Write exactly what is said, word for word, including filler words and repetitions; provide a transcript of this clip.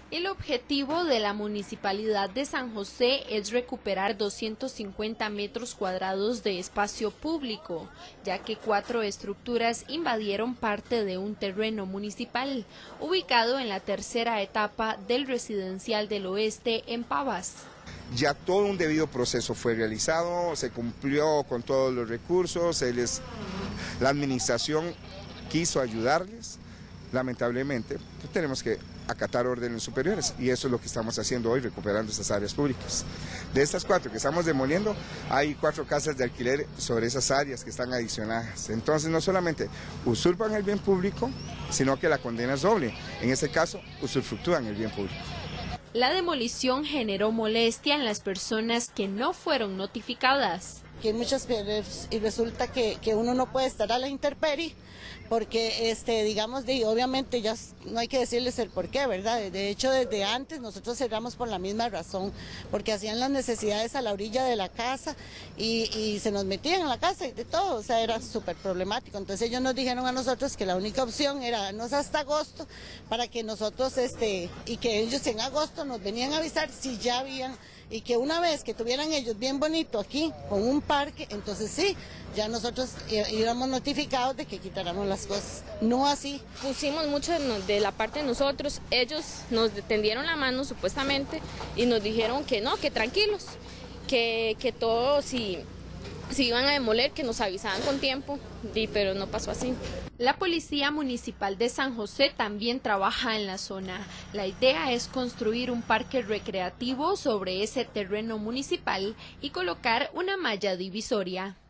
El objetivo de la Municipalidad de San José es recuperar doscientos cincuenta metros cuadrados de espacio público, ya que cuatro estructuras invadieron parte de un terreno municipal, ubicado en la tercera etapa del Residencial del Oeste en Pavas. Ya todo un debido proceso fue realizado, se cumplió con todos los recursos, les, la administración quiso ayudarles. Lamentablemente, pues tenemos que acatar órdenes superiores y eso es lo que estamos haciendo hoy, recuperando estas áreas públicas. De estas cuatro que estamos demoliendo, hay cuatro casas de alquiler sobre esas áreas que están adicionadas. Entonces, no solamente usurpan el bien público, sino que la condena es doble. En este caso, usufructúan el bien público. La demolición generó molestia en las personas que no fueron notificadas. Que muchas veces y resulta que, que uno no puede estar a la intemperie porque este digamos de obviamente ya no hay que decirles el por qué, ¿verdad? De hecho desde antes nosotros cerramos por la misma razón, porque hacían las necesidades a la orilla de la casa y, y se nos metían en la casa y de todo, o sea, era súper problemático. Entonces ellos nos dijeron a nosotros que la única opción era darnos hasta agosto para que nosotros este y que ellos en agosto nos venían a avisar si ya habían, y que una vez que tuvieran ellos bien bonito aquí con un parque, entonces sí, ya nosotros íbamos notificados de que quitáramos las cosas, no así. Pusimos mucho de la parte de nosotros, ellos nos tendieron la mano supuestamente y nos dijeron que no, que tranquilos, que, que todo si, si iban a demoler, que nos avisaban con tiempo, y, pero no pasó así. La Policía Municipal de San José también trabaja en la zona. La idea es construir un parque recreativo sobre ese terreno municipal y colocar una malla divisoria.